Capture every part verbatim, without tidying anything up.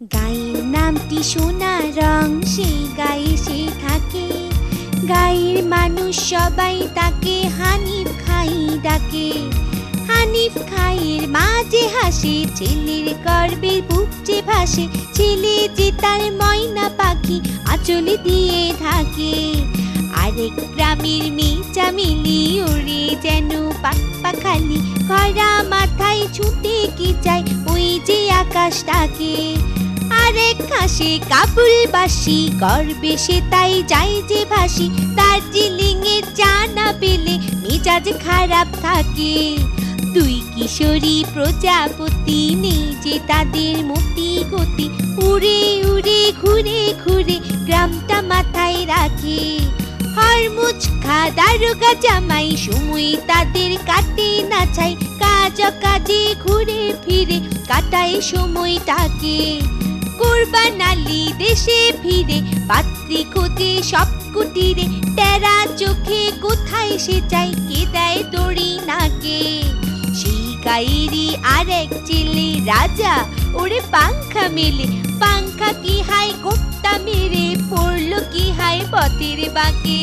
গায়ের নামটি সোনা রং, সেই গায়ে সে থাকে। গায়ের মানুষ সবাই তাকে হানিফ খাই ডাকে। হানিফ খাইয়ের মাঝে হাসে, ছেলের গর্বে বুক যে ভাসে। ছেলে যে তার ময়না পাখি আঁচলে দিয়ে থাকে। আরেক গ্রামের মেয়ে চামেলি ওরে যেন পাখপাখালি। খরা মাথায় ছুটে কি চাই ওই যে আকাশটাকে। আরেক হাসে কাবুল বাসি, গর্বে সে তাই যায় যে ভাসি। দার্জিলিং এর চা না পেলে মেজাজ খারাপ থাকে। দুই কিশোরী প্রজাপতি নেই যে তাদের মতি গতি। উড়ে উড়ে ঘুরে ঘুরে গ্রামটা মাথায় রাখে। হরমুচখা দারোগা জামাই সময় তাদের কাটে না ছাই। কাজ কাজে ঘুরে ফিরে কাটায় সময়টাকে। কুরবান আলী দেশে ফিরে পাত্রী খোঁজে সব কুটিরে। টেরা চোখে কোথায় সে চাই, কে দেয় দড়ি নাকে। সেই গায়েরই আরেক ছেলে রাজা, ওরে পাংখা মেলে। পাংখা কি হায় গোপটা মেরে পড়লো কি হায় পথের বাঁকে।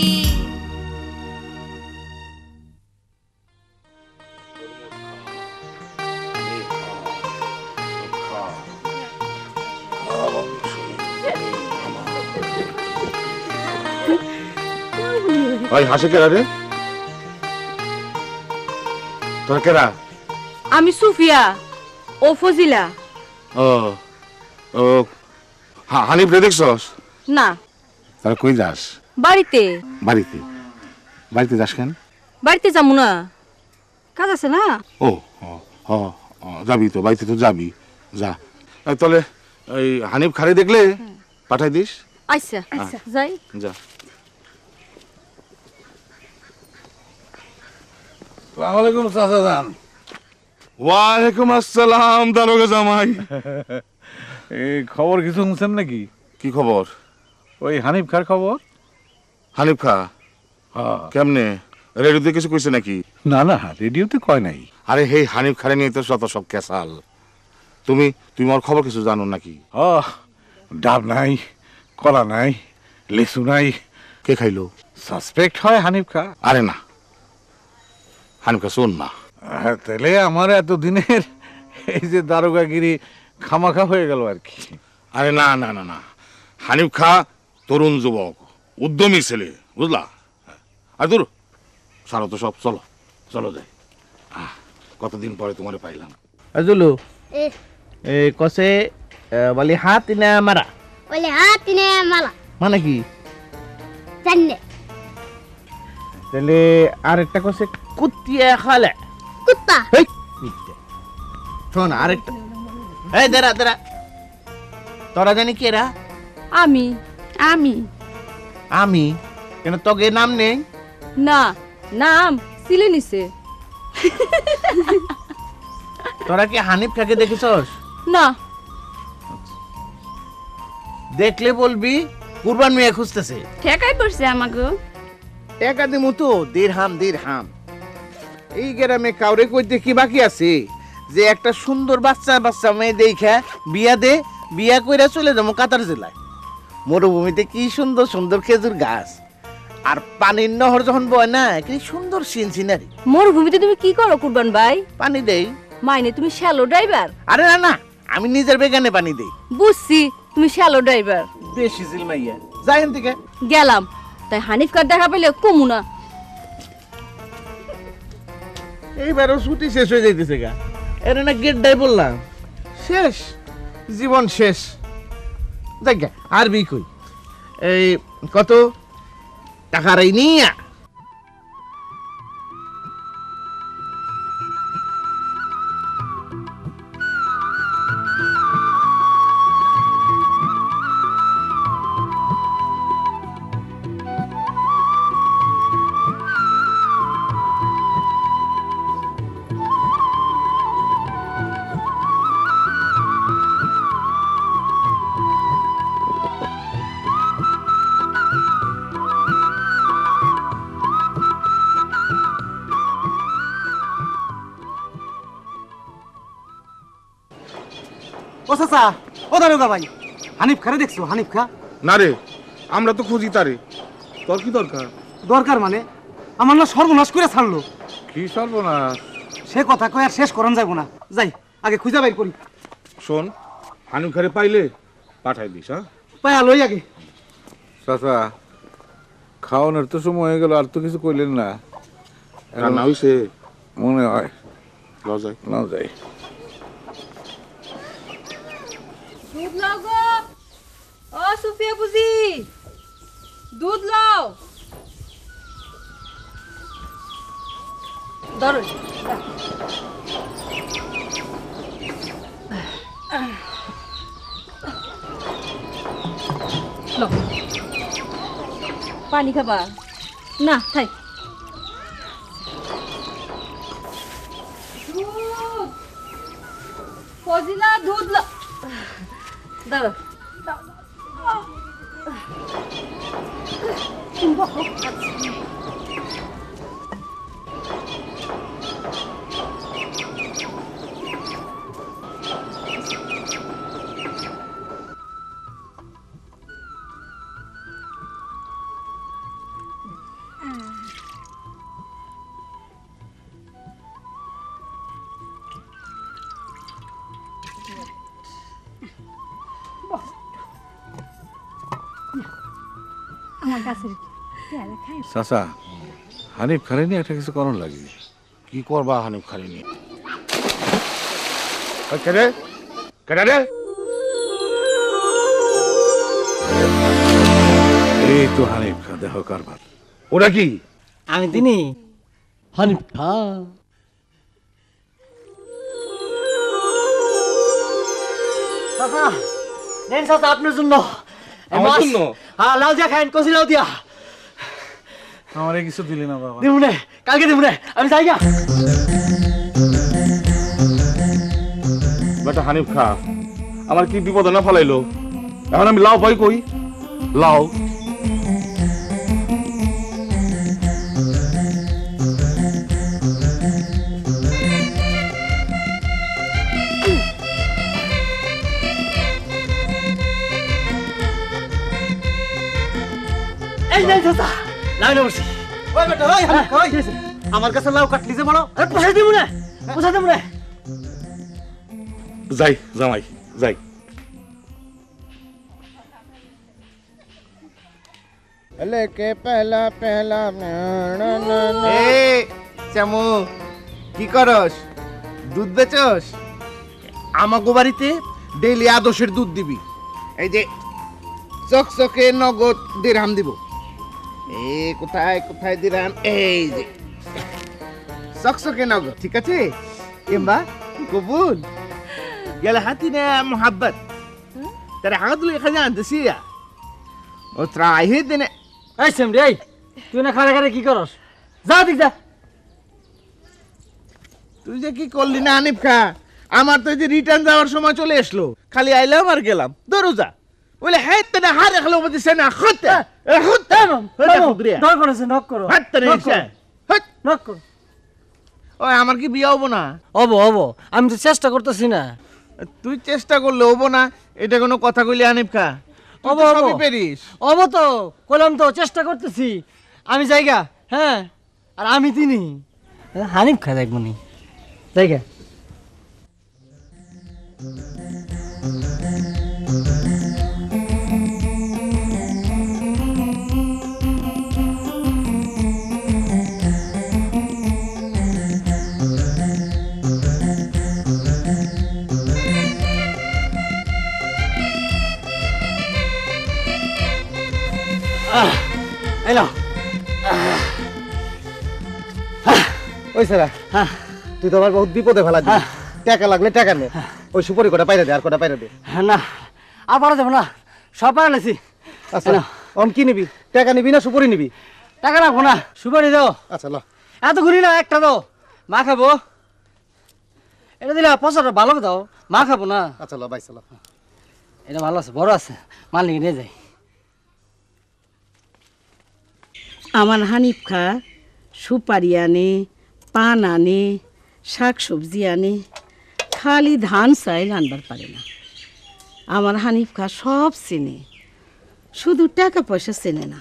ভাই হাসে কেরা রে? তোর কেরা? আমি সুফিয়া ও ফজিলা। ও ও হানিফ রে দেখছস? না। তারা কই যাস? বাড়িতে। বাড়িতে? বাড়িতে যাস কেন? বাড়িতে যাবো না, কাজ আছে না। ও হ যাবি তো, বাড়িতে তো যাবি, যা। তাহলে এই হানিফ খারে দেখলে পাঠাই দিস। আচ্ছা আচ্ছা যাই, যা। আসসালামু আলাইকুম চাচা জান। ওয়ালাইকুম আসসালাম দারোগা জামাই। এই খবর কিছু শুনছেন নাকি? কি খবর? ওই হানিফ খার খবর। হানিফ খা কেমনে? রেডিওতে কিছু কইছে নাকি? না না, রেডিওতে কয় নাই। আরে হে হানিফ খারে নিয়ে তো শত সব কেসাল। তুমি তুমি ওর খবর কিছু জানো নাকি? ও ডাব নাই, কলা নাই, লেসু নাই। কে খাইলো? সাসপেক্ট হয় হানিফ খা। আরে না, হানিফ খা শোন না। তাহলে আমার এতদিনের এই যে দারোগাগিরি খামাখা হয়ে গেল আর কি। আরে না না না না, হানিফ খা তরুণ যুবক, উদ্যমী ছেলে, বুঝলা? আর দূর সারা তো সব, চলো চলো যাই। কতদিন পরে তোমারে পাইলাম। আজুলু এ কসে বলি হাত না মারা, বলে হাত না মালা মানে কি জানে? তাহলে আরেকটা কসে কুত্তিয়া খালে কুত্তা। এই মিথ্যে। শোন আরেকটা, এই দাঁড়া দাঁড়া, তোরা জানি কে রা? আমি আমি আমি কেন তোকে নাম নেই? না, নাম সিলে নিছে। তোরা কি হানিফ খাকে দেখেছস? না। দেখলে বলবি কুরবান মিয়া খুঁজতেছে। ঠেকাই পড়ছে আমাকে। টাকা দিমু তো দিরহাম দিরহাম। এই গ্রামে কাউরে কইতে কি বাকি আছে যে একটা সুন্দর বাচ্চা বাচ্চা মেয়ে দেখা বিয়া দে, বিয়া কইরা চলে যাবো কাতার জেলায়। মরুভূমিতে কি সুন্দর সুন্দর খেজুর গাছ, আর পানির নহর যখন বয় না, কি সুন্দর সিন সিনারি। মরুভূমিতে তুমি কি করো কুরবান ভাই? পানি দেই। মাইনে তুমি শ্যালো ড্রাইভার? আরে না না, আমি নিজের বেগানে পানি দেই। বুঝছি তুমি শ্যালো ড্রাইভার। বেশি জিলমাইয়া যাই এন থেকে। গেলাম, তাই হানিফ কার দেখা পেলে কমু না। এইবারও ছুটি শেষ হয়ে যাইতেছে গা। এর না গেট ডাই বললাম, শেষ জীবন শেষ। দেখ আর বি কই এই কত টাকার এই নিয়া ও চাচা ও দারোগা ভাই, হানিফ খারে দেখছো? হানিফ খা না রে, আমরা তো খুঁজি তারে। তোর কি দরকার? দরকার মানে আমার না সর্বনাশ করে ছাড়লো। কি সর্বনাশ? সে কথা কয়ে আর শেষ করান যাবো না। যাই আগে খুঁজা বাইর করি। শোন, হানিফ খারে পাইলে পাঠাই দিস। হ্যাঁ, পায়া লই আগে। চাচা, খাওয়ানোর তো সময় হয়ে গেল, আর তো কিছু কইলেন না। রান্না হইছে মনে হয় লজাই না যাই। দুধ লাও গো। ও সুফিয়া বুঝি, দুধ লাও। ধরো। লাও। পানি খাবা? না থাই। দুধ ফজিলা, দুধ লাও। দাঁড়া। চাচা, হানিফ খারে নিয়ে একটা কিছু করণ লাগে। কি করবা হানিফ খারে নিয়ে? কেডে কেডে রে? এই তো হানিফ খা, দেহ কারবার। ওরা কি? আমি তিনি হানিফ খা। চাচা নেন চাচা, আপনার জন্য। আমার জন্য? হ্যাঁ, লাউ দিয়া খাইন, কচি লাউ দিয়া। আমারে কিছু দিলি না বাবা। দিব নে, কালকে দিব নে, আমি যাই গা। বেটা হানিফ খা, আমার কি বিপদ না ফলাইলো? এখন আমি লাউ পাই কই? লাউ এই নেন চাচা, লাউ নে বসি। ওই বেটা, ওই হানিফ খা, ওই আমার কাছে লাউ কাটলি যে বড়, আরে পোষাই দিব না, পোষাই দিব না। যাই জামাই যাই। লেকে পহলা পহলা এ চামু, কি করস? দুধ বেচস? আমাগো বাড়িতে ডেইলি আদর্শের দুধ দিবি। এই যে চকচকে নগদ দিরহাম দিব। এ কোথায় কোথায় দিরহাম? এই যে চকচকে নগদ, ঠিক আছে? এম্বা কবুল গেলে হাতি নে মোহাব্বত তারে হাগদুল এখানে আনতেছি ও ত্রাহি দিনে। এই সেমরি, এই তুই না খারে খারে কি করস? যা দিক যা। তুই যে কি করলি না হানিফ খা, আমার তো এই যে রিটার্ন যাওয়ার সময় চলে আসলো, খালি আইলাম আর গেলাম। ধরো যা বলে হ্যাঁ না হার রাখলো বলছে না হতে হতে নক করেছে, নক করো, হাত রে হট নক করো। ওই আমার কি বিয়ে হবো না? হবো হবো, আমি তো চেষ্টা করতেছি না। তুই চেষ্টা করলে হবো না, এটা কোনো কথা কইলি হানিফ খা? হবো হবো পেরিস হবো তো, কইলাম তো চেষ্টা করতেছি। আমি জায়গা, হ্যাঁ, আর আমি তিনি হানিফ খা দেখবো নি জায়গা। এলো ওই সারা, তুই তো আমার বহুত বিপদে ফেলা দিস। টাকা লাগলে টাকা নে, ওই সুপারি কটা পাইরা দে, আর কটা পাইরা দে। না আর পারা যাবো না, সব পারা লেছি। আচ্ছা অন কি নিবি? টাকা নিবি না সুপারি নিবি? টাকা রাখবো না, সুপারি দাও। আচ্ছা ল, এত ঘুরি না, একটা দাও, মা খাবো। এটা দিলে পয়সাটা ভালো দাও, মা খাবো না। আচ্ছা ল বাইসা ল। এটা ভালো আছে, বড় আছে, মালিক নিয়ে যাই। আমার হানিফ খা সুপারি আনে, পান আনে, শাক সবজি আনে, খালি ধান চাইল আনবার পারে না। আমার হানিফ খা সব চেনে, শুধু টাকা পয়সা চেনে না।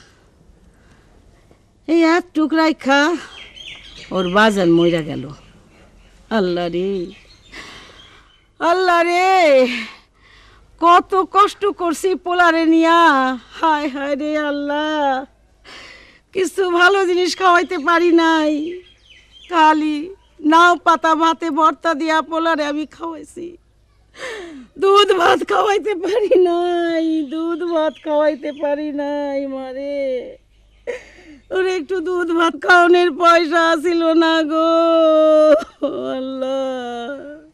এই এক টুকরাই খা ওর বাজার মইরা গেল। আল্লাহ রে আল্লাহ রে, কত কষ্ট করছি পোলারে নিয়া। হায় হায় রে আল্লাহ, কিছু ভালো জিনিস খাওয়াইতে পারি নাই, খালি নাও পাতা ভাতে ভর্তা দিয়া পোলারে আমি খাওয়াইছি। দুধ ভাত খাওয়াইতে পারি নাই, দুধ ভাত খাওয়াইতে পারি নাই মারে। ওর একটু দুধ ভাত খাওয়ানোর পয়সা ছিল না গো আল্লাহ।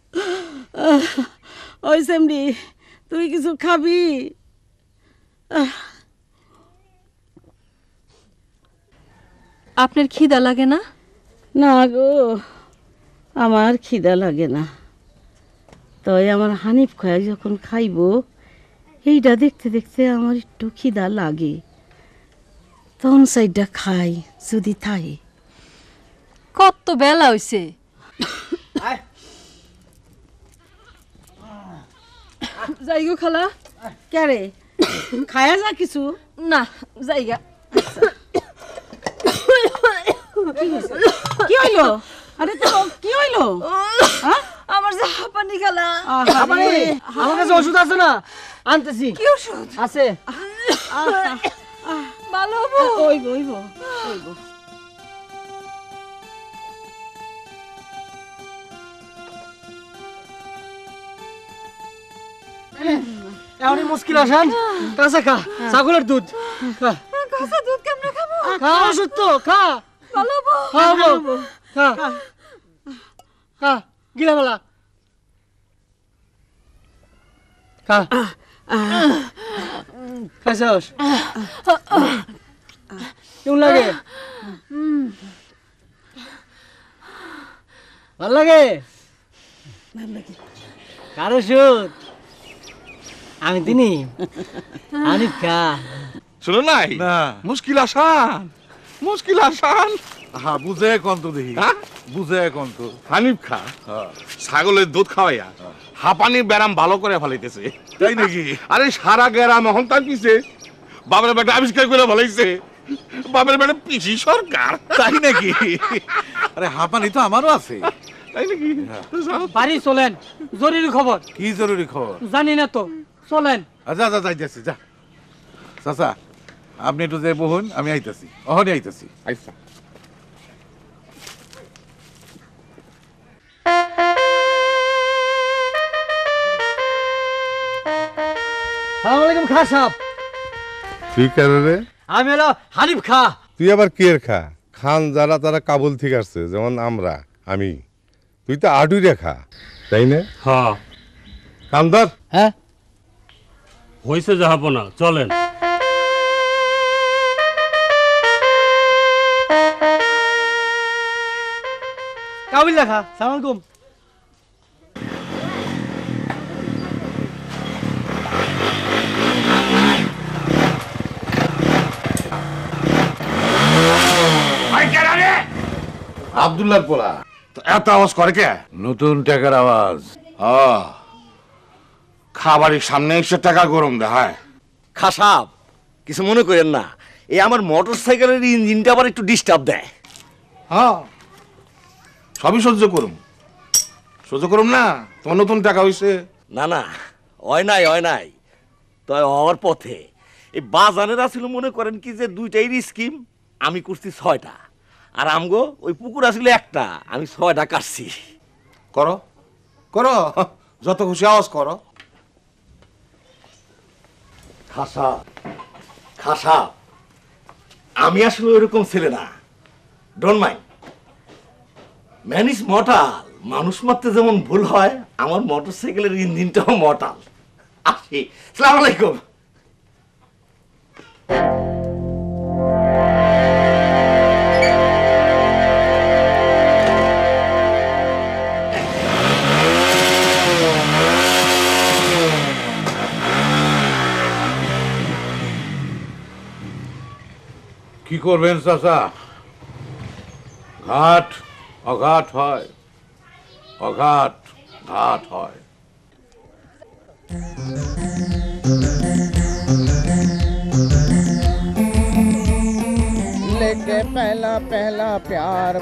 ওই সেমডি, তুই কিছু খাবি? আপনার খিদা লাগে না? না গো, আমার খিদা লাগে না। তাই আমার হানিফ খায় যখন খাইব, এইটা দেখতে দেখতে আমার একটু খিদা লাগে, তখন সাইডটা খাই যদি থাকে। কত বেলা হইছে? যাই গো খালা। কে খায়া যা কিছু? না, যাইগা। কি হইলো? আরে তো কি হইলো? আমার যে হাঁপানি খালা। আমার কাছে ওষুধ আছে না, আনতেছি। কি ওষুধ আছে? ভালো হবো? ওইব ওইব ওইব। এমনই মুশকিল আসান, কাঁচা খা, ছাগলের দুধ খা। কাঁচা দুধ কেমনে খাবো? খা ওষুধ তো খা। ভালো হবো? খাবো খা খা, গিলা মেলা খা। খাইছস? কেমন লাগে? ভাল লাগে? কার ওষুধ? আমি দিনি। আমি খা। শুনো নাই না। মুশকিল আসান, মুশকিল আসান। হ্যাঁ, বুঝে এখন তো দেখি, হ্যাঁ? বুঝে এখন তো। হানিফ খা ছাগলের দুধ খাওয়াইয়া হাঁপানির ব্যারাম ভালো করে ফেলাইতেছে। তাই নাকি? আরে সারা গ্রাম এখন তার পিছে বাবার বেটা আবিষ্কার করে ফেলাইছে। বাবার বেটা পিসি সরকার। তাই নাকি? আরে হাঁপানি তো আমারও আছে। তাই নাকি? বাড়ি চলেন, জরুরি খবর। কি জরুরি খবর? জানি না তো, চলেন। যা যা যাইতেছি, যা। চাচা, আপনি একটু যে বহুন, আমি আইতেছি, অহনি আইতেছি। আচ্ছা। সালাম আলাইকুম খা সাহেব। তুই কেন রে? আমি হলো হানিফ খা। তুই আবার কের খা? খান যারা তারা কাবুল থেকে আসছে, যেমন আমরা, আমি। তুই তো আডুই রেখা, তাই না? হ্যাঁ। কামদার, হ্যাঁ হয়েছে জাহাপনা, চলেন। কাবিল লেখা। সালাম আলাইকুম। আব্দুল্লাহর পোলা। এত আওয়াজ করে কে? নতুন টাকার আওয়াজ। খাবারের সামনে এসে টাকা গরম দেয়। খাসাব, কিছু মনে করেন না, এই আমার মোটর সাইকেলের ইঞ্জিনটা আবার একটু ডিস্টার্ব দেয়। হ্যাঁ, সবই সহ্য করুম, সহ্য করুম না। তোমার নতুন টাকা হইছে? না না, হয় নাই হয় নাই, তাই হওয়ার পথে। এই বাজানেরা ছিল মনে করেন কি যে দুইটাই স্কিম, আমি করছি ছয়টা, আর আমগো ওই পুকুর আসলে একটা, আমি ছয়টা কাটছি। করো করো, যত খুশি আওয়াজ করো। খাসা খাসা, আমি আসলে ওইরকম ছেলে না, don't mind. Man is mortal, মানুষ মারতে যেমন ভুল হয়, আমার মোটর সাইকেলের ইঞ্জিনটাও মর্টাল। আসি, সালাম আলাইকুম। কি করবেন চাচা? ঘাট অঘাট হয়, অঘাট ঘাট হয়। के पहला पहला प्यार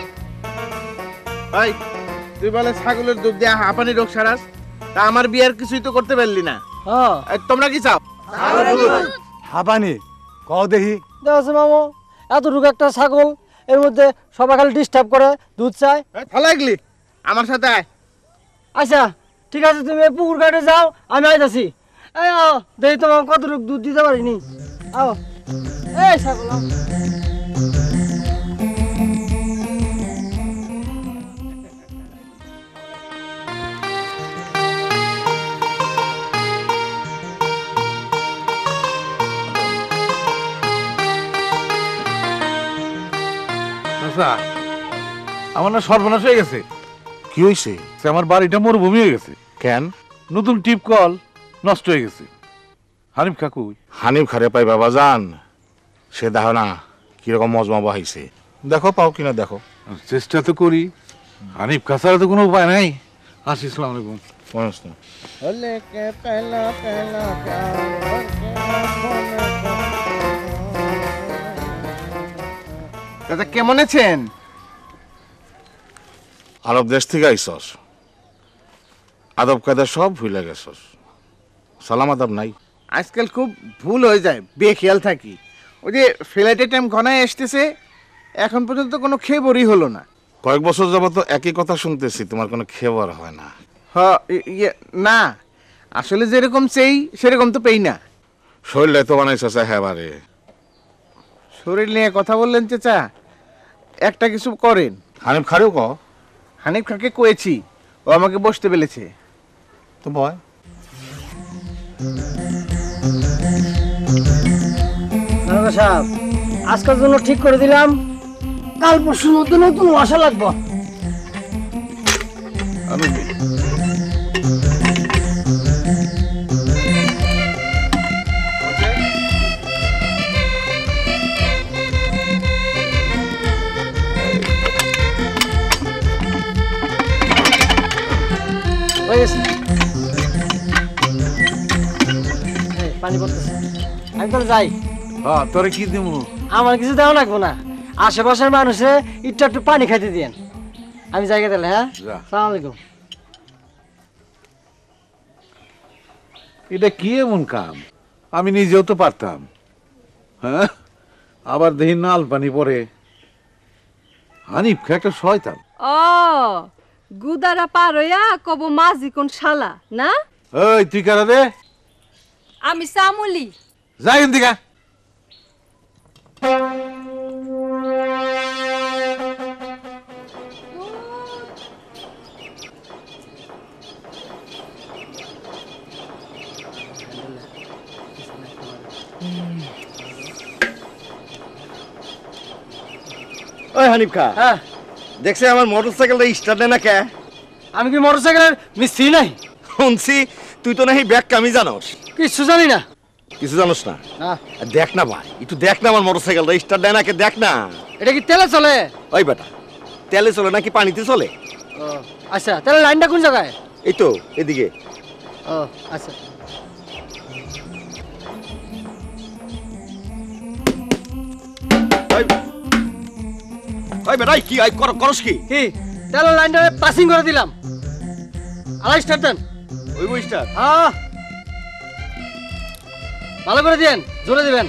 ভাই তুই বলে ছাগলের দুধ দিয়ে হাঁপানি রোগ সারাস তা আমার বিয়ার কিছুই তো করতে পারলি না হ্যাঁ তোমরা কি চাও হাবানি কও দেখি দেখো মামু এতটুকু একটা ছাগল এর মধ্যে সবাই খালি ডিস্টার্ব করে দুধ চায় ভালো লাগলি আমার সাথে আয় আচ্ছা ঠিক আছে তুমি পুকুর ঘাটে যাও আমি আইতাছি এই আও দেখি তোমার কতটুকু দুধ দিতে পারিনি আও এই ছাগল আও। আচ্ছা আমার না সর্বনাশ হয়ে গেছে। কি হয়েছে? আমার বাড়িটা মরুভূমি হয়ে গেছে। কেন? নতুন টিপ কল নষ্ট হয়ে গেছে। হানিফ কাকু হানিফ খারে পাই বাবা যান, সে দেখো না কিরকম মজমা বাহাইছে, দেখো পাও কিনা দেখো। চেষ্টা তো করি, হানিফ কাছাড়া তো কোনো উপায় নাই। আসি, আসসালামু আলাইকুম। होले के पहला पहला प्यार দাদা কেমন আছেন? আরব দেশ থেকে আইসস, আদব কায়দা সব ভুলে গেছস, সালাম আদব নাই। আজকাল খুব ভুল হয়ে যায়, বেখেয়াল থাকি। ওই যে ফ্লাইটের টাইম ঘনায় আসতেছে, এখন পর্যন্ত কোনো খেবরই হলো না। কয়েক বছর যাবত তো একই কথা শুনতেছি, তোমার কোনো খেবর হয় না। হ্যাঁ না, আসলে যেরকম চাই সেরকম তো পেই না। শরীরে তো বানাইছে হেবারে। শরীর নিয়ে কথা বললেন চেচা, একটা কিছু করেন। হানিফ খারেও ক। হানিফ খাকে কয়েছি, ও আমাকে বসতে বলেছে। তো ভয় সাহেব আজকের জন্য ঠিক করে দিলাম, কাল পরশুর মধ্যে নতুন আসা লাগবো। আমি পানি পড়তেছে, আমি তাহলে যাই। হ্যাঁ তোরে কি দিব? আমার কিছু দেওয়া লাগবো না, আশেপাশের মানুষে একটু একটু পানি খাইতে দিয়েন। আমি জায়গা তাহলে। হ্যাঁ, সালাম আলাইকুম। এটা কি এমন কাম? আমি নিজেও তো পারতাম। হ্যাঁ, আবার দেখি নাল পানি পরে। হানিফ একটা শয়তান। ও গুদারা পার হইয়া কব মাঝি কোন শালা না? ওই তুই কারা রে? আমি সামুলি। যাই এদিকে। ওই হানিফ খা, হ্যাঁ দেখছে আমার মোটরসাইকেলটা স্টার্ট দেয় না কে? আমি কি মোটরসাইকেলের মিস্ত্রি নাই? শুনছি তুই তো নাকি ব্যাগ কামি জানোস। কিছু জানি না। কিছু জানোস না? না। দেখ না ভাই, একটু দেখ না আমার মোটরসাইকেলটা স্টার্ট দেয় না কে, দেখ না। এটা কি তেলে চলে? ওই বেটা, তেলে চলে নাকি পানিতে চলে? ও আচ্ছা, তাহলে লাইনটা কোন জায়গায়? এই তো এদিকে। ও আচ্ছা। ওই বেটা কি আই কর করস কি? কি তাহলে লাইনটা পাসিং করে দিলাম। আলাই স্টার্ট দেন। ওই বই স্টার্ট। হ্যাঁ ভালো করে দিয়েন, জোরে দিবেন।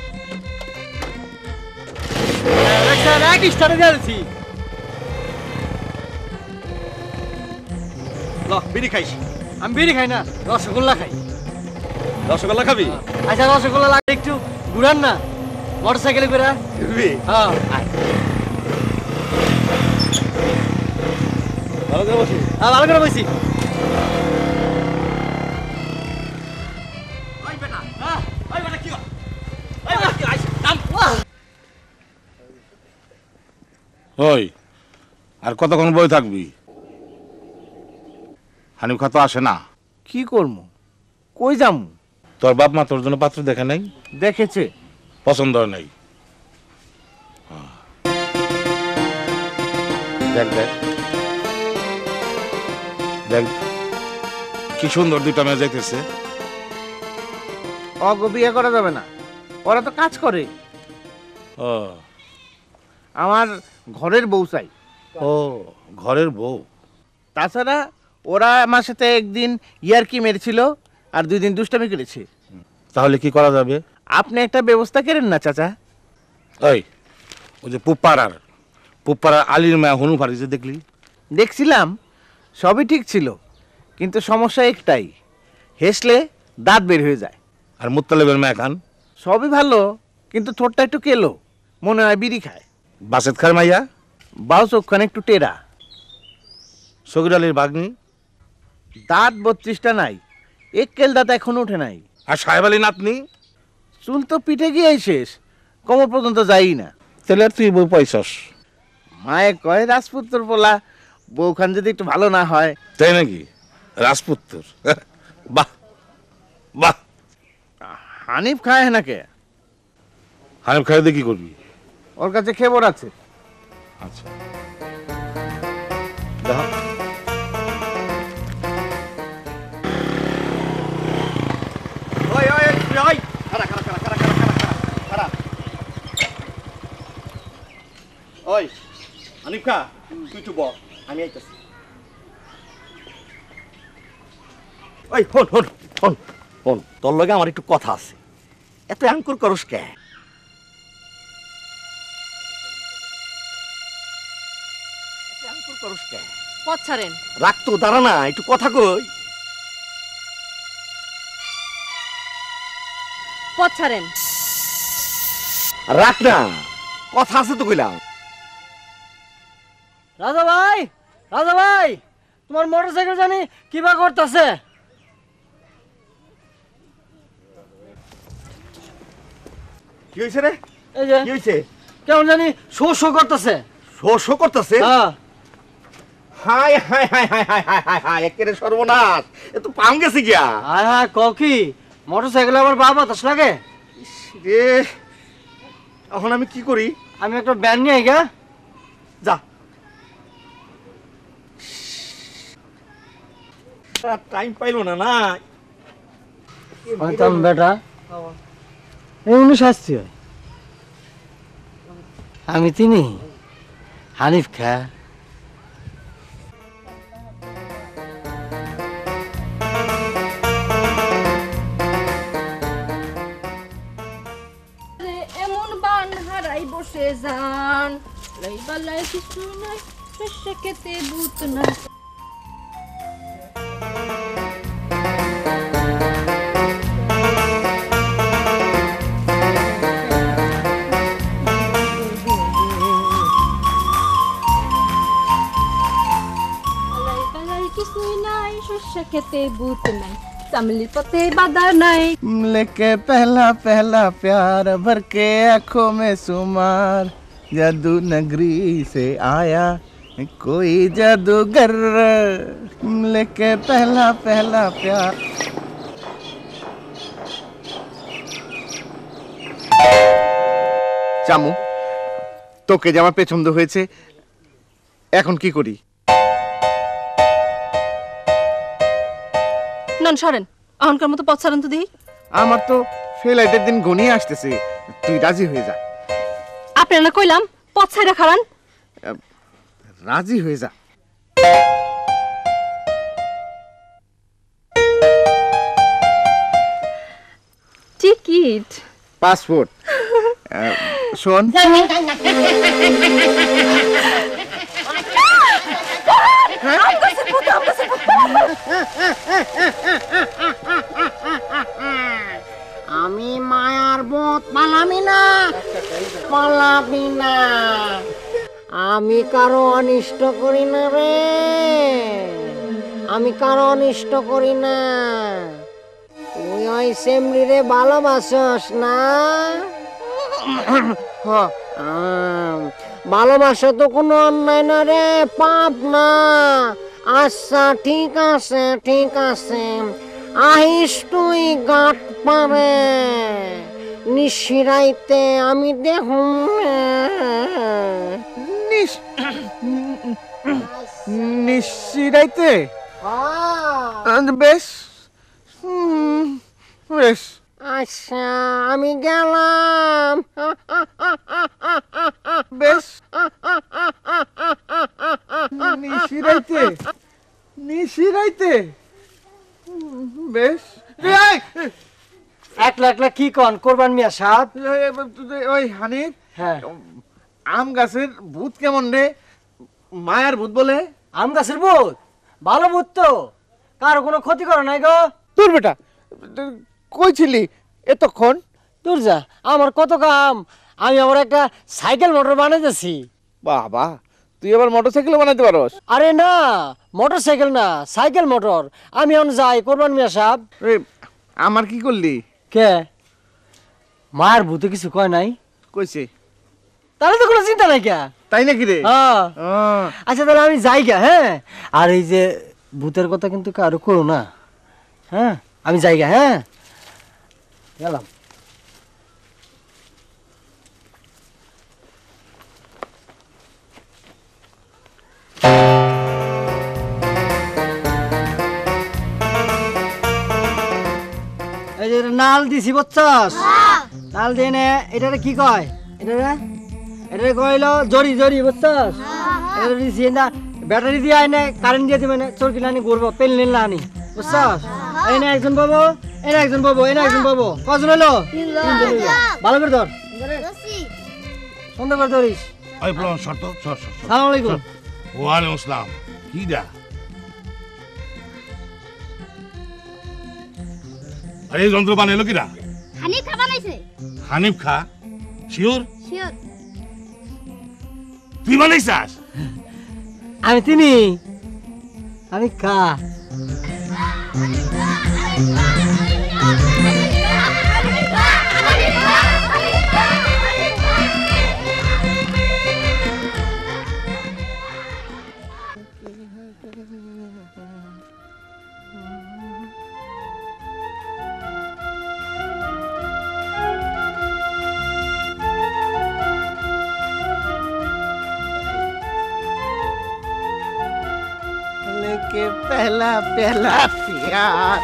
দেখছেন এক স্টার্টে দিয়েছি। ল বিড়ি খাইস। আমি বিড়ি খাই না, রসগোল্লা খাই। রসগোল্লা খাবি? আচ্ছা রসগোল্লা লাগে একটু ঘুরান না মোটরসাইকেলে করে। হ্যাঁ ভালো করে বসি। হ্যাঁ ভালো করে বসি। ওই আর কতক্ষণ বই থাকবি? হানিফ খা তো আসে না। কি করবো, কই যাম? তোর বাপ মা তোর জন্য পাত্র দেখে নাই? দেখেছে, পছন্দ হয় নাই। দেখ দেখ দেখ কি সুন্দর দুইটা মেয়ে যাইতেছে। অগ বিয়ে করা যাবে না, ওরা তো কাজ করে। ও আমার ঘরের বউ চাই। ও ঘরের বউ? তাছাড়া ওরা আমার সাথে একদিন ইয়ারকি মেরেছিল আর দুই দিন দুষ্টামি করেছে। তাহলে কি করা যাবে? আপনি একটা ব্যবস্থা করেন না চাচা। ওই ওই যে পুপ্পাড়ার পুপ্পাড়ার আলীর মায়া হনু ফারিছে দেখলি? দেখছিলাম, সবই ঠিক ছিল, কিন্তু সমস্যা একটাই, হেসলে দাঁত বের হয়ে যায়। আর মুত্তালেবের মায়া খান? সবই ভালো, কিন্তু ঠোঁটটা একটু কেলো, মনে হয় বিড়ি খায়। বাসেত খার মাইয়া? বাউ চোখখানে একটু টেরা। সগির আলীর ভাগ্নি? দাঁত বত্রিশটা নাই, এক্কেল দাঁত এখনো উঠে নাই। আর সাহেব আলী নাতনি? চুল তো পিঠে গিয়েই শেষ, কোমর পর্যন্ত যাই না। তাহলে আর তুই বউ পাইছস? মায়ে কয় রাজপুত্র পোলা, বউখান যদি একটু ভালো না হয়। তাই নাকি? রাজপুত্র? বাহ বাহ। হানিফ খায় নাকে? হানিফ খাই দিয়ে কি করবি? ওর কাছে খবর আছে। আচ্ছা ওই হানিফ খা, তুই একটু বল, আমি আইতাছি। ওই হন হন হন হন, তোর লগে আমার একটু কথা আছে। এত অ্যাঙ্কর করস কে? পথ ছাড়েন। রাখ তো, দাঁড়া না, একটু কথা কই। পথ ছাড়েন। রাখ না, কথা আছে তো কইলাম। রাজা ভাই, রাজা ভাই, তোমার মোটরসাইকেল জানি কিবা করতেছে। কি হয়েছে রে? এই যে কি হয়েছে? কেমন জানি শো শো করতেছে। শো শো করতেছে? হ্যাঁ। হাই হাই হাই হাই হাই হাই হাই হাই, একেবারে সর্বনাশ, এ তো পাম গেছে গিয়া। হাই হাই, কও কি মোটরসাইকেলে আমার বাবা বাতাস লাগে রে। এখন আমি কি করি? আমি একটা ব্যান নিয়ে গা। যা, টাইম পাইলো না না। বেটা এমনি শাস্তি হয়। আমি তিনি হানিফ খা। এমন বান হারাই বসে যান, লাই বালাই কিছু নাই, শস্য খেতে ভূত নাই। খেতে ভূত নাই, চামলির পথে বাধা নাই। लेके पहला पहला प्यार भर के आंखों में सुमार, जादू नगरी से आया कोई जादूगर, लेके पहला पहला प्यार। চামু, তোকে যে আমার পছন্দ হয়েছে, এখন কি করি? নন সরেন, এখনকার মতো পথ ছাড়েন তো দিই। আমার তো ফ্লাইটের দিন ঘনিয়ে আসতেছে, তুই রাজি হয়ে যা। আপনার না কইলাম পথ ছাইরা খারান। রাজি হয়ে যা। টিকিট, পাসপোর্ট, শোন। আমি মায়ার বোধ পালামি না, পালাবি না। আমি কারো অনিষ্ট করি না রে, আমি কারো অনিষ্ট করি না। তুই ওই সেমরি রে ভালোবাসস না? ভালোবাসা তো কোনো অন্যায় না রে, পাপ না। আচ্ছা ঠিক আছে, ঠিক আছে, আহিস তুই গাঁট পারে, নিশিরাইতে আমি দেখুন। নিশিরাইতে? বেশ বেশ। আচ্ছা আমি গেলাম। বেশ একলা কি কন কোরবান মিয়া সাহেব? ওই হানিফ, হ্যাঁ, আম গাছের ভূত কেমন রে? মায়ার ভূত বলে। আম গাছের ভূত ভালো ভূত তো, কারো কোনো ক্ষতি করে নাই গো। তোর বেটা কই ছিলি এতক্ষণ? তোর যা, আমার কত কাম, আমি আমার একটা সাইকেল মোটর বানাইতেছি। বাবা, তুই আবার মোটরসাইকেল বানাইতে পারস? আরে না, মোটর সাইকেল না, সাইকেল মোটর। আমি এখন যাই কোরবান মিয়া সাহেব। আমার কি করলি? কে মায়ের ভূতে কিছু কয় নাই? কইছে। তাহলে তো কোনো চিন্তা নাই কে। তাই নাকি রে? হ্যাঁ। আচ্ছা তাহলে আমি যাই গা। হ্যাঁ, আর এই যে ভূতের কথা কিন্তু কারো করো না। হ্যাঁ, আমি যাই গা। হ্যাঁ, গেলাম। এই যে নাল দিছি বুঝছস? নাল দিয়ে নে। এটারে কি কয়? এটারে এটারে কইলো জড়ি জড়ি বুঝছস? এটা দিছি না, ব্যাটারি দিয়ে আইনে কারেন্ট দিয়ে দিবে না, চরকি লানি ঘুরবো, পেন নিন লানি বুঝছস? এই না একজন বাবু, এই না একজন বাবু, এই না একজন বাবু। কজন হলো? তিনজন হইলো। ভালো করে ধর, সুন্দর করে ধরিস। ওই প্লান শর্ত শর্ত। সালাম আলাইকুম। ওয়ালাইকুম আসসালাম। কি দা? আরে এই যন্ত্র বানাইলো কিরা? হানিফ খা বানাইছে। হানিফ খা? শিওর? শিওর। তুই বানাইছাস? আমি তিনি, আমি খা। लेके पहला पहला प्यार।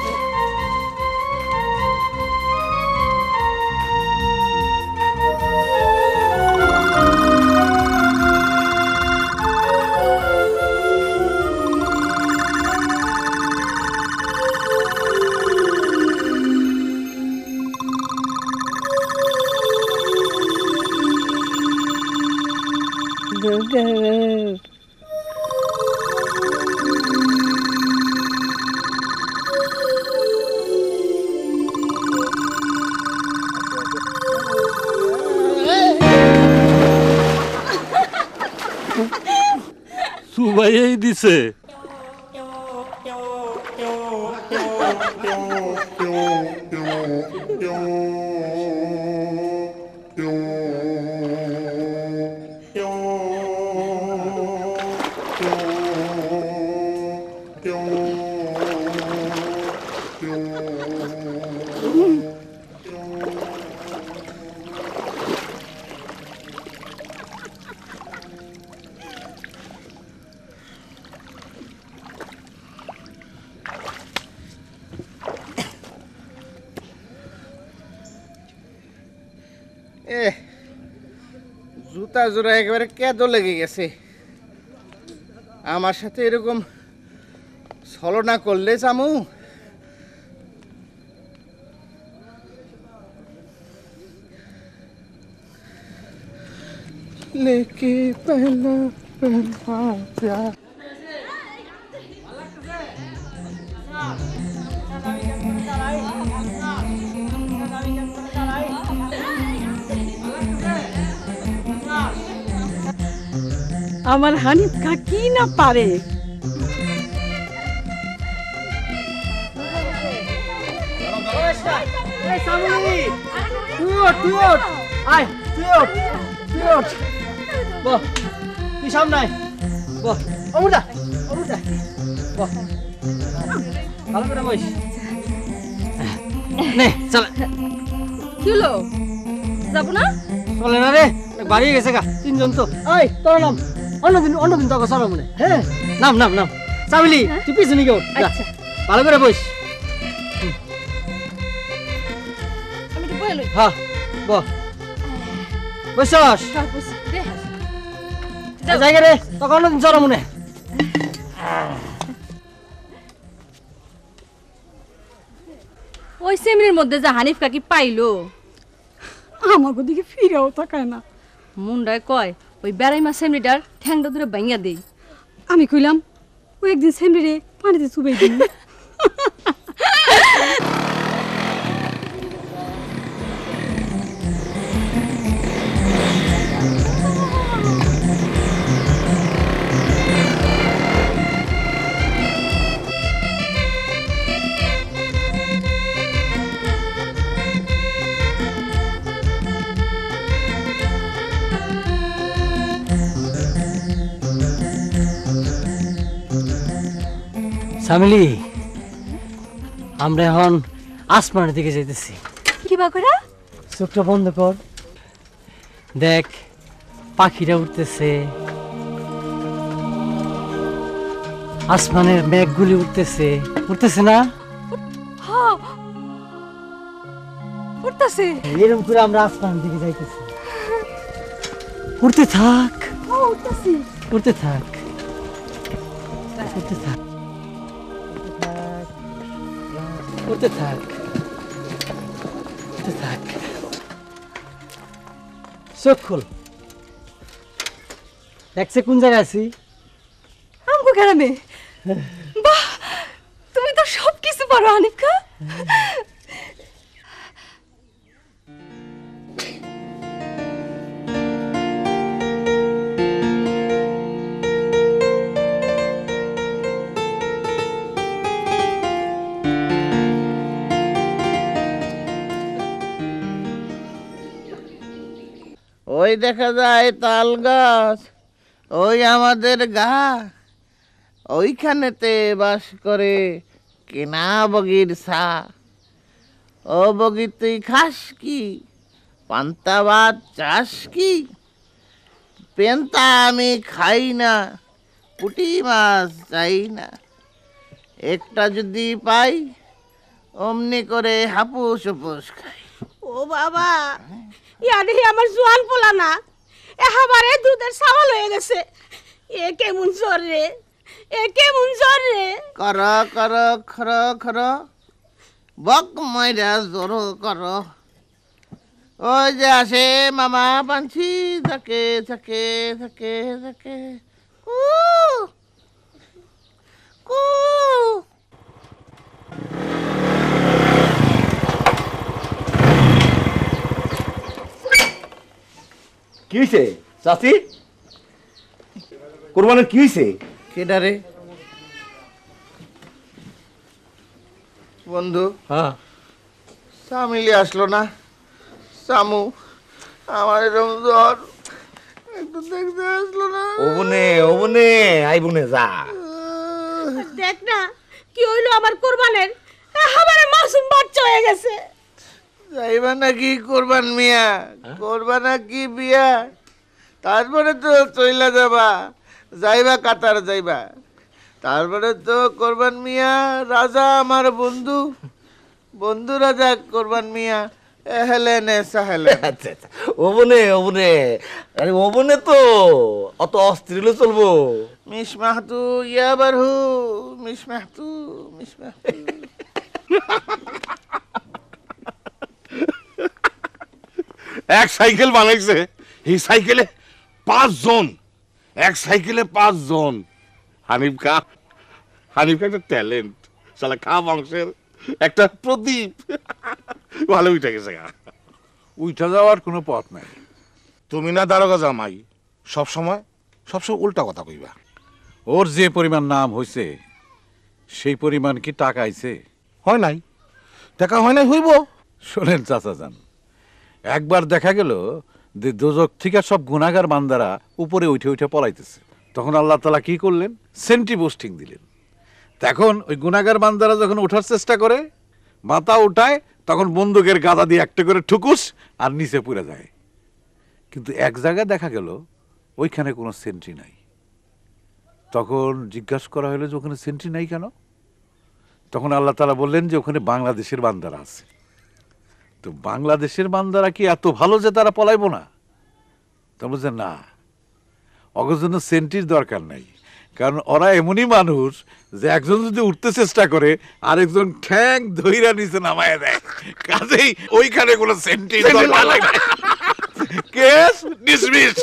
সুবাইই দিছে। জুতা জোড়া একেবারে কেদো লেগে গেছে। আমার সাথে এরকম ছলনা করলে চামু? लेके पहला पहला प्यार। আমার হানিফ খা কি না পারে। কি সামনে বহ, অমুদা অমুদা বহ, ভালো করে বস। নে চল। কি হলো, যাবো না? চলে না রে, বাড়ি গেছে গা তিনজন তো। এই তোর নাম, অন্যদিন অন্যদিন তোকে চলো মনে। হ্যাঁ নাম নাম নাম চাবিলি, তুই পিছনে গিয়ে ওঠ। ভালো করে বস। আমি তো বলে লই। হ্যাঁ বহ, বসস জায়গা রে, তোকে অন্যদিন চলো মনে। ওই সেমরির মধ্যে যে হানিফ কাকি পাইলো আমাকে দিকে ফিরেও তাকায় না। মুন্ডায় কয় ওই বেড়াইমা সেমরিটার ঠ্যাংটা দূরে ভাঙিয়া দেই। আমি কইলাম ও একদিন সেমরিরে পানিতে চুবাই দিই। সামিলি, আমরা এখন আসমানের দিকে যাইতেছি। কি বা করে? চোখটা বন্ধ কর, দেখ পাখিরা উঠতেছে, আসমানের মেঘগুলি উঠতেছে, উঠতেছে না? হ্যাঁ উঠতেছে। এরকম করে আমরা আসমানের দিকে যাইতেছি। উঠতে থাক, উঠতেছি, উঠতে থাক, উঠতে থাক, উঠতে থাক, উঠতে থাক। চোখ খোল, দেখছে কোন জায়গায় আছি? আমগো গ্রামে। বাহ, তুমি তো সব কিছু পারো হানিফ কা। ওই দেখা যায় তাল গাছ, ওই আমাদের গা, ওইখানেতে বাস করে কেনা বগির সা। ও বগি তুই খাস কি, পান্তা ভাত চাস কি? পেন্তা আমি খাই না, পুঁটি মাছ চাই না, একটা যদি পাই অমনি করে হাপুস হুপুস খাই। ও বাবা, ইয়া দেখি আমার জোয়ান পোলা না, একেবারে দুধের সাওয়াল হয়ে গেছে। এ কেমন জ্বর রে, এ কেমন জ্বর রে। কর কর খর খর বক ময়রা জোর কর। ওই যে আসে মামা পাঞ্ছি, থাকে থাকে থাকে থাকে কু কু। কি হয়েছে চাচি? কোরবানের কি হয়েছে? কেডারে বন্ধু? হ্যাঁ, সামিলি আসলো না। সামু, আমার এরকম জ্বর, একটু দেখতে আসলো না। ও বনে ও বনে আই বনে যা। দেখ না কি হইলো আমার কোরবানের, একেবারে মাসুম বাচ্চা হয়ে গেছে। যাইবা নাকি কোরবান মিয়া? করবা নাকি বিয়া? তারপরে তো চইলা যাবা, যাইবা কাতার যাইবা। তারপরে তো কোরবান মিয়া রাজা, আমার বন্ধু, বন্ধু রাজা কোরবান মিয়া। এহেলেনে সাহেলেন। আচ্ছা আচ্ছা, ও বনে ও বনে, আরে ও বনে তো অত অস্থির হলে চলবো? মিস মাহতু ইয়া বারহু, মিস মাহতু, মিস মাহতু। এক সাইকেল বানাইছে, এই সাইকেলে পাঁচ জন, এক সাইকেলে পাঁচ জন। হানিফ খা, হানিফ খা একটা ট্যালেন্ট, শালা খা বংশের একটা প্রদীপ। ভালো উঠে গেছে গা। উঠা যাওয়ার কোনো পথ নাই। তুমি না দারোগা জামাই, সবসময় সবসময় উল্টা কথা কইবা। ওর যে পরিমাণ নাম হয়েছে সেই পরিমাণ কি টাকা আইছে? হয় নাই, টাকা হয় নাই, হইব। শোনেন চাচা যান, একবার দেখা গেল যে দোজক থেকে সব গুনাগার বান্দারা উপরে উঠে উঠে পলাইতেছে, তখন আল্লাহ তাআলা কি করলেন? সেন্ট্রি পোস্টিং দিলেন। তখন ওই গুনাগার বান্দারা যখন ওঠার চেষ্টা করে, মাথা উঠায়, তখন বন্দুকের গাদা দিয়ে একটা করে ঠুকুস আর নিচে পড়ে যায়। কিন্তু এক জায়গায় দেখা গেল ওইখানে কোনো সেন্ট্রি নাই। তখন জিজ্ঞাসা করা হলো যে ওখানে সেন্ট্রি নাই কেন? তখন আল্লাহ তাআলা বললেন যে ওখানে বাংলাদেশের বান্দারা আছে। তো বাংলাদেশের বান্দারা কি এত ভালো যে তারা পলাইব না? তো বলছে না, অগর জন্য সেন্ট্রির দরকার নাই, কারণ ওরা এমনই মানুষ যে একজন যদি উঠতে চেষ্টা করে আরেকজন ঠ্যাং ধইরা নিচে নামায় দেয়, কাজেই ওইখানে কোনো সেন্টি দরকার লাগে না। Case dismiss.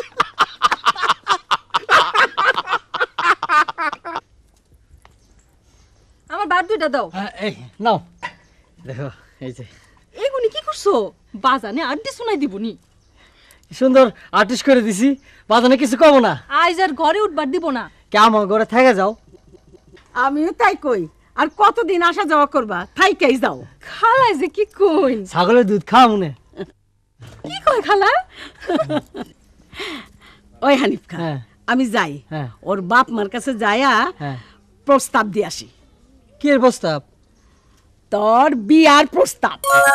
আমার বার দুইটা দাও। এই নাও দেখো, এই যে এগুনি কি করছো? বাজানে আড্ডি শোনাই দিবনি। সুন্দর আর্টিস্ট করে দিছি, বাজানে কিছু কব না। আজ আর ঘরে উঠবার দিব না। কেমন ঘরে থেকে যাও। আমিও তাই কই, আর কতদিন আসা যাওয়া করবা, থাইকাই যাও। খালাই যে কি কই, ছাগলের দুধ খাওয়া মনে। কি কই খালা? ওই হানিফ খা, আমি যাই ওর বাপ মার কাছে যায়া প্রস্তাব দিয়ে আসি। কি এর প্রস্তাব? তোর বিয়ার প্রস্তাব।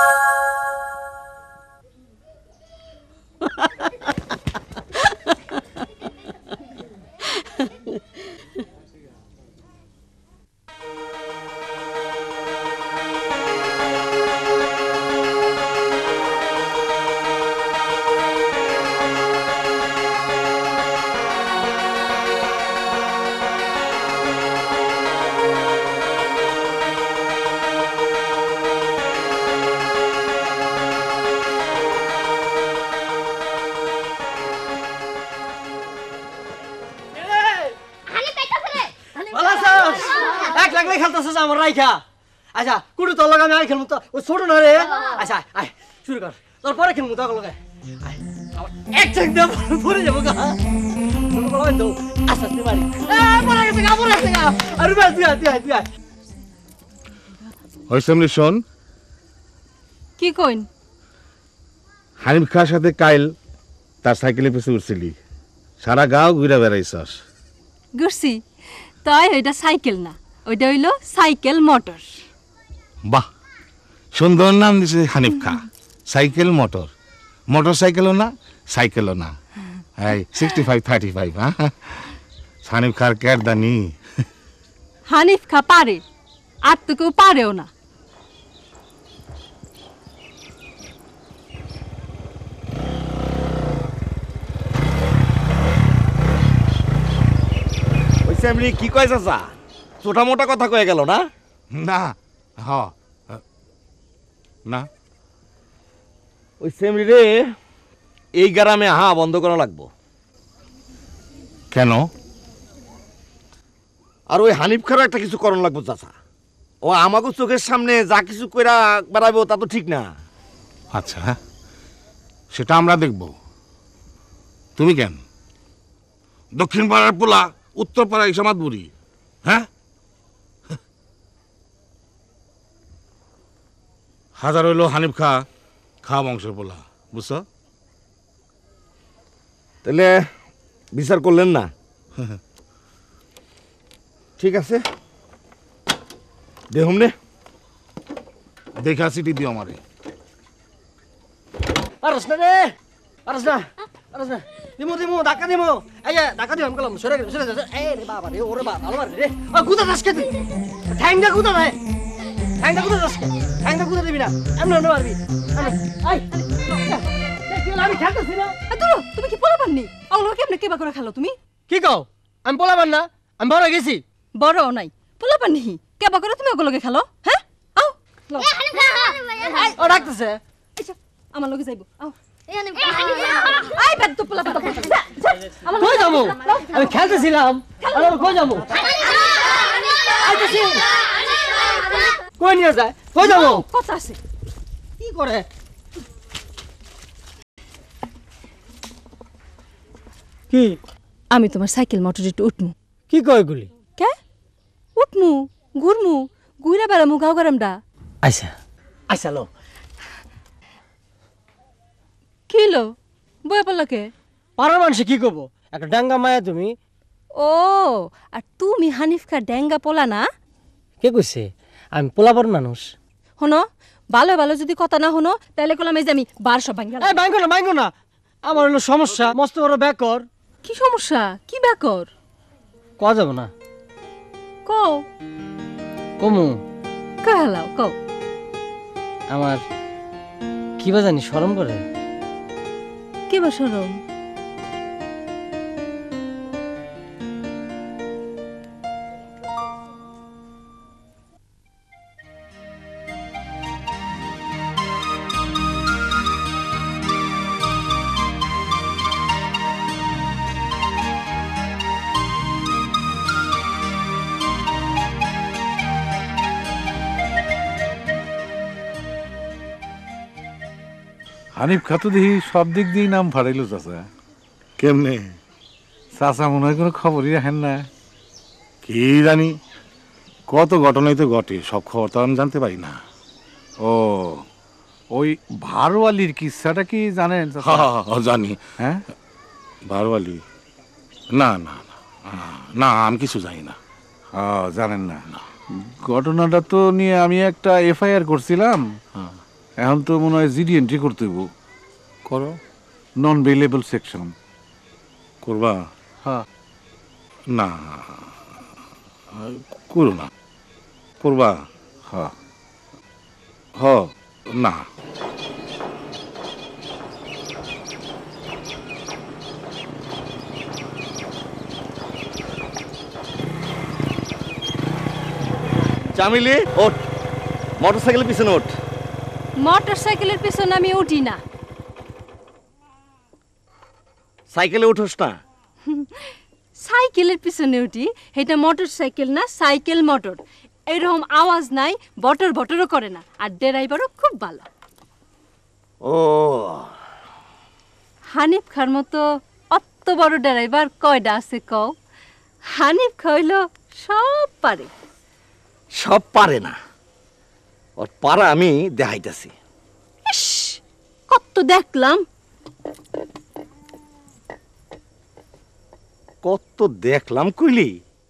আমার রাইখা আচ্ছা কুড়ি তোর লগে আমি আই খেলবো তো, ও ছোট না রে। আচ্ছা আয় শুরু কর, তোর পরে খেলবো তোর লগে। এক চেক দে পরে যাবো গা। আচ্ছা তুই মারি পরে গেছে গা, পরে গেছে গা। আরে বাস দিয়া দিয়া দিয়া। হইসামলি শোন, কি কইন? হানিফ খার সাথে কাইল তার সাইকেলে পিছু উঠছিলি, সারা গাঁও ঘুরে বেড়াইছস। ঘুরছি তাই, ওইটা সাইকেল না, ওইটা হইলো সাইকেল মোটর। বাহ, সুন্দর নাম দিছে হানিফ খা। সাইকেল মোটর, মোটর সাইকেলও না সাইকেলও না। এই সিক্সটি ফাইভ থার্টি ফাইভ হ্যাঁ হানিফ খার কেয়ার দানি। হানিফ খা পারে, আর তো কেউ পারেও না। এমনি কি কয় চাচা, ছোটা মোটা কথা কয়ে গেল না? না হ না, ওই সেমরি রে এই গ্রামে হা বন্ধ করা লাগবো। কেন? আর ওই হানিফ খারও একটা কিছু করণ লাগবো চাচা। ও আমাকে চোখের সামনে যা কিছু কইরা বেড়াবো তা তো ঠিক না। আচ্ছা সেটা আমরা দেখব। তুমি কেন দক্ষিণ পাড়ার পোলা উত্তর পাড়া ইসামাত বুড়ি? হ্যাঁ, হাজার হইল হানিফ খা, খা বংশের পোলা, বুঝছো? তাহলে বিচার করলেন না? ঠিক আছে দেখুন নে, দেখা সিটি দিও আমারে। আরস না রে, আরস না, আরস না। দিমু দিমু ধাক্কা দিমু। এই যে ধাক্কা দিও, আমি কলম সরে গেল, সরে যা। এই রে বাবা রে, ওরে বাবা ভালো মারি রে। আর গুদা দাসকে তুই ঠ্যাংটা গুদা রে, ঠ্যাংটা গুদা দাসকে, ঠ্যাংটা গুদা দিবি না, এমন না মারবি। আই আমি খেলতেছি না। দূর, তুমি কি পোলা পাননি? ওগুলো কেমনে কেবা করে খেলো তুমি? কি কও? আমি পোলা পান না, আমি বড় গেছি। বড় নাই, পোলা পাননি, কেবা করে তুমি ওগুলোকে খেলো? হ্যাঁ আও ও ডাকতেছে, আমার লগে যাইবো। আও আই বেদ তো পোলা পাতা। কই যাবো? আমি খেলতেছিলাম, আমি কই যাবো? আইতেছি। কই নিয়ে যায়? কই যাবো? কথা আছে। কি করে? কি? আমি তোমার সাইকেল মোটরে একটু উঠমু। কি কয় গুলি? কে উঠমু, ঘুরমু, ঘুরে বেড়ামু গাও গরমটা। আইসা আইসা লো। কি লো বয়ে পড়লাকে? পাড়ার মানুষে কি করবো? একটা ডাঙ্গা মায়া তুমি। ও আর তুমি হানিফ খা ড্যাঙ্গা পোলা না? কে কইছে? আমি পোলাপন মানুষ। শোনো, ভালো ভালো যদি কথা না শোনো তাহলে কলাম এই যে আমি বার সব ভাঙ্গা। এই ভাঙ্গো না, ভাঙ্গো না, আমার হলো সমস্যা, মস্ত বড় ব্যাকর। কি সমস্যা? কি ব্যাকর? কওয়া যাবো না। কও কমু কালাও কও। আমার কি বা জানি শরম করে। কি বা শরম? হানিফ খাতু দেখি সব দিক দিয়েই নাম ফাড়াইল চাচা। কেমনে? চাচা মনে হয় কোনো খবরই রাখেন না। কি জানি, কত ঘটনাই তো ঘটে, সব খবর তো আমি জানতে পারি না। ও ওই ভারওয়ালির কিস্সাটা কি জানেন চাচা? হ্যাঁ হ্যাঁ, হ্যাঁ, জানি। হ্যাঁ, ভারওয়ালি? না না না আহ, না, আমি কিছু জানি না। ও জানেন না? ঘটনাটা তো নিয়ে আমি একটা এফআইআর করছিলাম, এখন তো মনে হয় জিডি এন্ট্রি করতে হইব। করো। নন বেলেবল সেকশন করবা? হ্যাঁ। না করো না। করবা? হ্যাঁ। হ না। চামিলি ওঠ, মোটরসাইকেলের পিছনে ওঠ। মোটর সাইকেলের পিছনে আমি উঠি না। সাইকেলে উঠোস না? সাইকেলের পিছনে উঠি, এটা মোটর সাইকেল না, সাইকেল মোটর। এরকম আওয়াজ নাই, বটর বটরও করে না, আর ড্রাইভারও খুব ভালো। ও হানিফ খার মতো অত বড় ড্রাইভার কয়টা আছে কও? হানিফ খাইল সব পারে। সব পারে না, ওর পারা আমি দেখাইতেছি। ইস, কত দেখলাম। কত দেখলাম কইলি?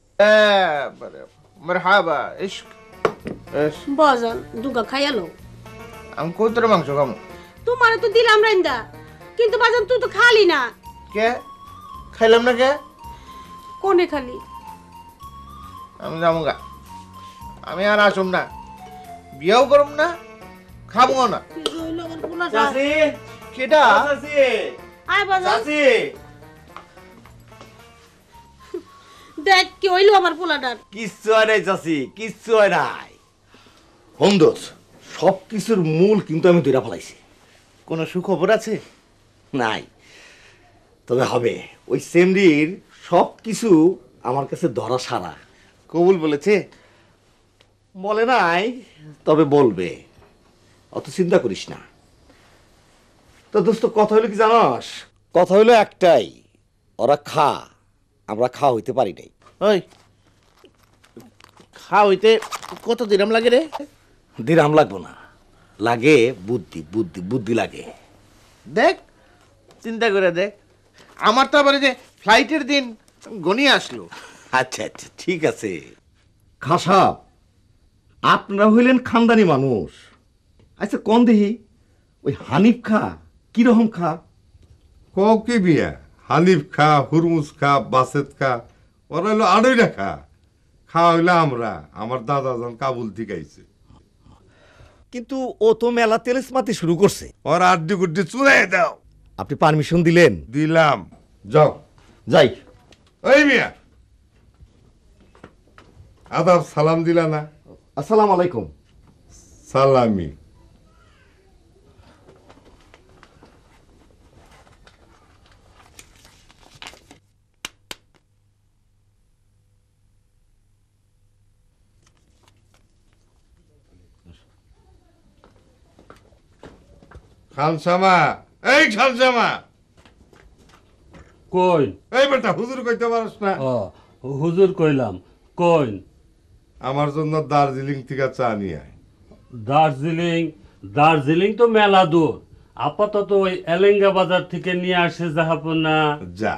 মারহাবা ইশক। বাজান দুগা খাইয়ালো। আমি কই তোর মাংস খামু? তোমারে তো দিলাম রাইন্দা, কিন্তু বাজান তুই তো খালি না। কে খাইলাম না? কে কোনে খালি? আমি যাবো গা, আমি আর আসুম না, বিয়েও করুম না, খাবো না। চাচি, কেডা? চাচি, আয় বাজান, চাচি। দেখ কি হইলো আমার পোলাটার। কিচ্ছু হয় নাই চাচি, কিচ্ছু হয় নাই। হোমদোস, সব কিছুর মূল কিন্তু আমি ধরে ফেলাইছি। কোনো সুখবর আছে? নাই, তবে হবে। ওই সেমরির সব কিছু আমার কাছে ধরা সারা। কবুল বলেছে? বলে নাই, তবে বলবে, অত চিন্তা করিস না। তো দোস্ত, কথা হইলো কি জানস? কথা হইলো একটাই, ওরা খা, আমরা খা হইতে পারি নাই। ওই খা হইতে কত দিরাম লাগে রে? দিরাম লাগবো না, লাগে বুদ্ধি, বুদ্ধি বুদ্ধি লাগে। দেখ, চিন্তা করে দেখ, আমার তো আবার যে ফ্লাইটের দিন গনিয়ে আসলো। আচ্ছা আচ্ছা, ঠিক আছে। খা সাহেব, আপনারা হইলেন খানদানি মানুষ। আচ্ছা কোন দেহি, ওই হানিফ খা কিরকম খা? ক কি বিয়া, হানিফ খা, হুরমুজ খা, বাসেত খা, ওরা হলো আড়ইরা খা। খাওয়া হইলে আমরা, আমার দাদা যখন কাবুল থেকে আইছে। কিন্তু ও তো মেলা তেলেস মাতি শুরু করছে। ওর আড্ডি গুড্ডি চুড়াই দাও। আপনি পারমিশন দিলেন? দিলাম, যাও। যাই। ওই মিয়া, আদাব সালাম দিলা না? আসসালামু আলাইকুম। সালামি। খানসামা, এই খানসামা, কই? এই বেটা হুজুর কইতে পারস না? ও হুজুর কইলাম, কই? আমার জন্য দার্জিলিং থেকে চা নিয়ে আয়। দার্জিলিং? দার্জিলিং তো মেলা দূর, আপাতত ওই এলেঙ্গা বাজার থেকে নিয়ে আসে জাহাপনা। যা।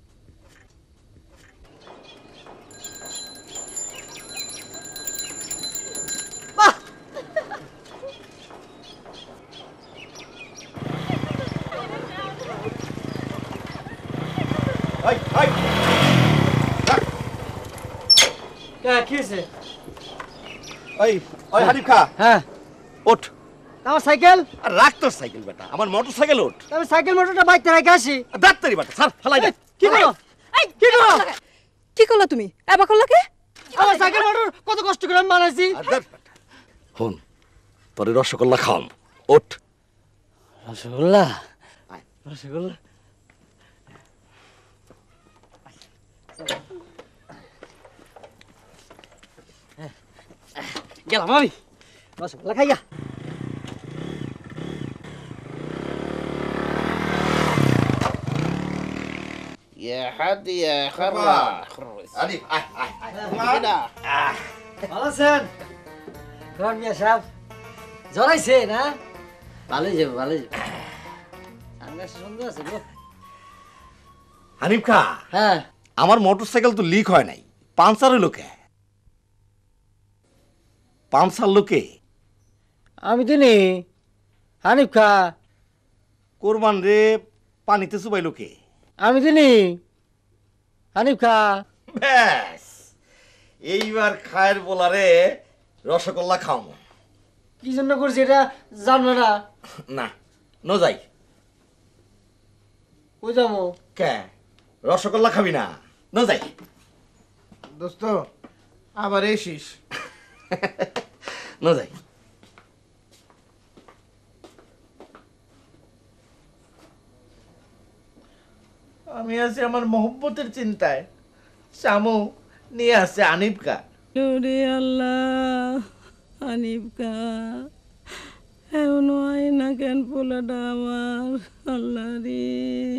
ওই ওই হানিফ খা। হ্যাঁ, ওঠ। আমার সাইকেল? আর রাখ তোর সাইকেল বেটা, আমার মোটর সাইকেল। ওঠ। আমি সাইকেল মোটরটা বাইতে রেখে আসি। ডাক্তারি বেটা, স্যার ফেলাই দে। কি করো? কি করো? কি করলা তুমি? এবা করলা কে? আমার সাইকেল মোটর কত কষ্ট করে আমি বানাইছি। হন, তোরে রসগোল্লা খাওয়াম। ওঠ। রসগোল্লা? রসগোল্লা? গেলাম আমি রসগোল্লা খাইয়া। ইয়া হাদিয়া খারা আরে আয় আয় আয় ভালো আছেন রহমান মিয়া সাহেব জড়াইছে না ভালোই যাবে ভালোই যাবে সানগ্লাস সুন্দর আছে গো হানিফ খা হ্যাঁ আমার মোটরসাইকেল তো লিক হয় নাই পাঞ্চার হইল কে পাঞ্চার লোকে আমি তো নেই হানিফ খা কোরবান রে পানিতে চুবাই লোকে আমি তো নেই হানিফ খা ব্যাস এইবার খায়ের বলারে রসগোল্লা খাওয়াবো কি জন্য করছি এটা জানবো না না ন যাই ওই যাবো কে রসগোল্লা খাবি না ন যাই দোস্ত আবার এসিস ন যাই আমি আছি আমার মোহব্বতের চিন্তায় শামু নিয়ে আসছে আনিফকা রে আল্লাহ হানিফকা এমন হয় না কেন পোলাটা আমার আল্লাহ রে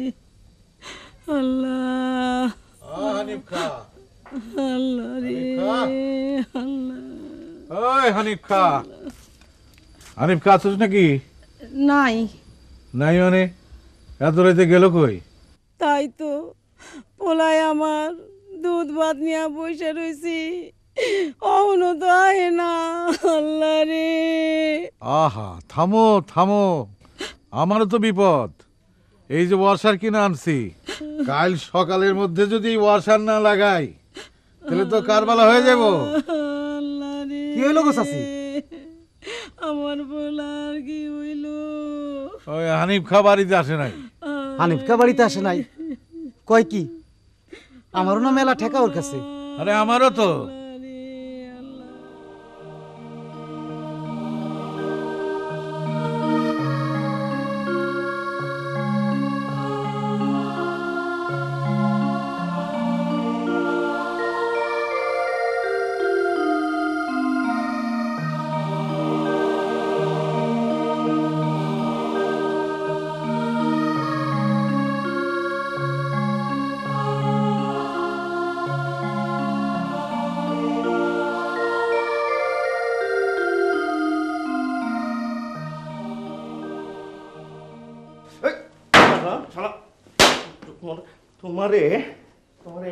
আল্লাহ হানিফকা আল্লাহ রে আল্লাহ ওই হানিফকা হানিফকা আছিস নাকি নাই নাই মানে এত রাইতে গেল কই তাই তো পোলায় আমার দুধ ভাত নিয়ে বসে রয়েছি অহনো তো আহে না আল্লাহ রে আহা থামো থামো আমারও তো বিপদ এই যে ওয়াশার কিনে আনছি কাল সকালের মধ্যে যদি ওয়াশার না লাগাই তাহলে তো কারবালা হয়ে যাব আল্লাহ রে কি হইলো গো চাচি আমার পোলার কি হইল ওই হানিফ খা বাড়িতে আসে নাই হানিফকা বাড়িতে আসে নাই কয় কি আমারও না মেলা ঠেকা ওর কাছে আরে আমারও তো তোমারে তোমারে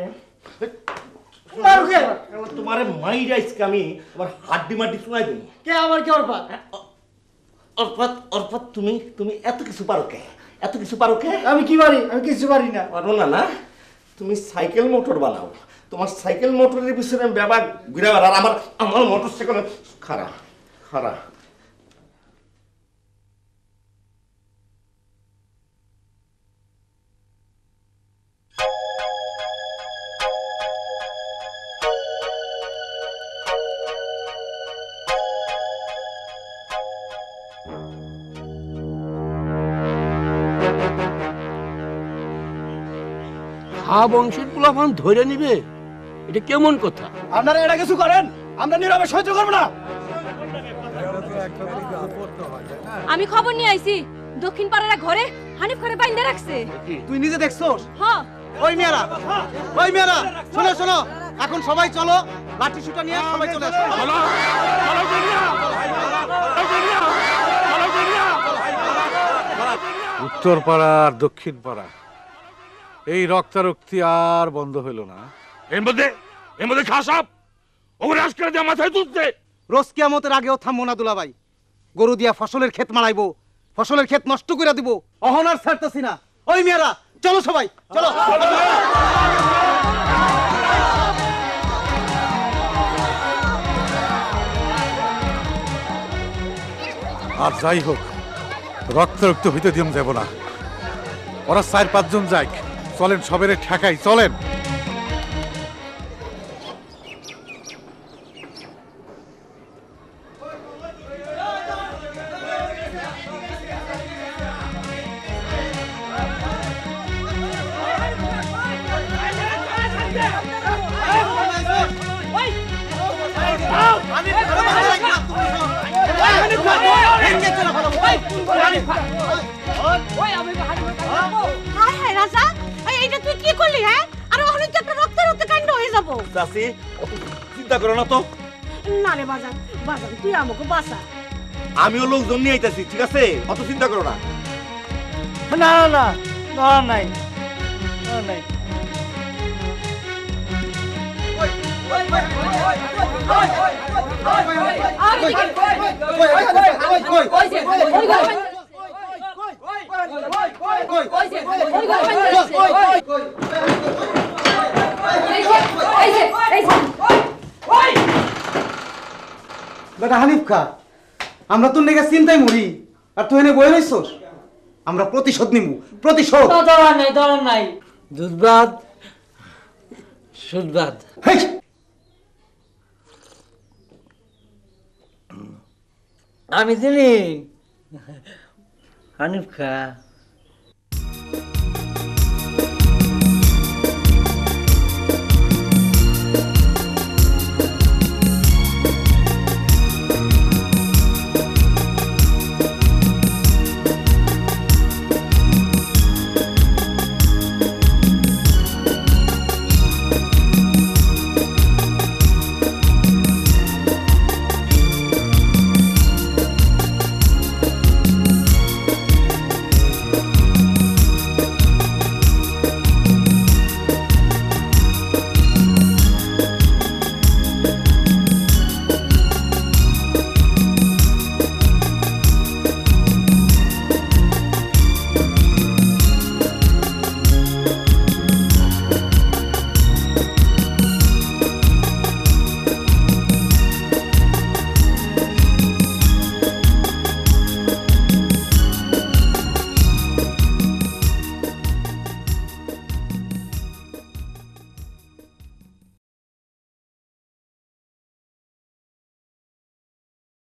তোমারে মাইরাইসকে আমি আবার হাড্ডি মাড্ডি শোনাই দিই কে আমার কি অর্পাত অর্পাত অর্পাত তুমি তুমি এত কিছু পারো কে এত কিছু পারো কে আমি কি পারি আমি কিছু পারি না পারো না না তুমি সাইকেল মোটর বানাও তোমার সাইকেল মোটরের পিছনে ব্যবহার ঘুরে বেড়ার আমার আমার মোটর সাইকেল খারাপ খারাপ হা বংশের পোলাপান ধরে নিবে এটা কেমন কথা আপনারা এটা কিছু করেন আমরা নীরবে সহ্য করব না আমি খবর নিয়ে আইছি দক্ষিণ পাড়ার ঘরে হানিফ ঘরে বাইন্ধে রাখছে তুই নিজে দেখছস হ্যাঁ ওই মেয়েরা ওই মেয়েরা শোনো শোনো এখন সবাই চলো লাঠি সুটা নিয়ে সবাই চলে আসো চলো উত্তর পাড়া আর দক্ষিণ পাড়া এই রক্তারক্তি আর বন্ধ হইল না এর মধ্যে এর মধ্যে খাসাপ ওরে আজকে দিয়ে মাথায় তুলতে রোজ কিয়ামতের আগেও থামবো না দুলাভাই গরু দিয়া ফসলের ক্ষেত মারাইবো ফসলের ক্ষেত নষ্ট করে দিব অহনার ছাড়তেছি না ওই মেয়েরা চলো সবাই চলো আর যাই হোক রক্তারক্ত হইতে দিম যাব না ওরা চার পাঁচজন যাক চলেন সবেরে ঠেকাই চলেন এইটা তুই কি করলি হ্যাঁ আর ওখানে তো একটা রক্ত রক্ত কাণ্ড হয়ে যাব চাচি অত চিন্তা করো না তো না রে বাজান বাজান তুই আমাকে বাঁচা আমিও লোকজন নিয়ে আইতাছি ঠিক আছে অত চিন্তা করো না না না না না নাই না নাই বেটা হানিফ খা আমরা তোর লেগে চিন্তায় মরি আর তুই এনে বই রইছস আমরা প্রতিশোধ নিমু প্রতিশোধ দরকার নাই দরকার নাই দুধবাদ সুদবাদ আমি চিনি হানিফ খা